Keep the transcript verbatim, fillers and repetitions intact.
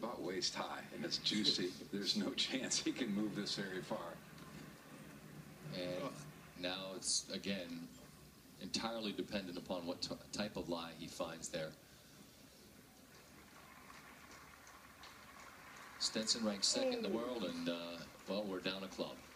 about waist high, and it's juicy. There's no chance he can move this very far. And now it's, again, entirely dependent upon what t type of lie he finds there. Stenson ranks second in the world, and, uh, well, we're down a club.